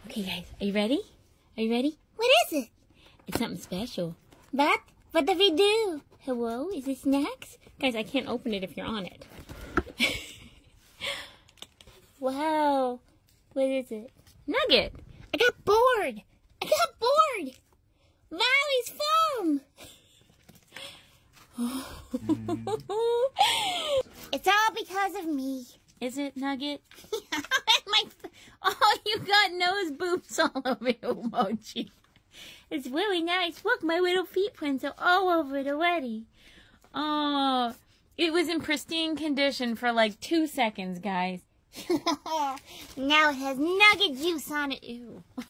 Okay, guys, are you ready? Are you ready? What is it? It's something special. What? What do we do? Hello? Is this snacks? Guys, I can't open it if you're on it. Wow. What is it? Nugget. I got bored. Valley's foam. It's all because of me. Is it, Nugget? Oh, you got nose boobs all over your mochi. It's really nice. Look, my little feet prints are all over the weddy. Oh, it was in pristine condition for like 2 seconds, guys. Now it has nugget juice on it. Ew.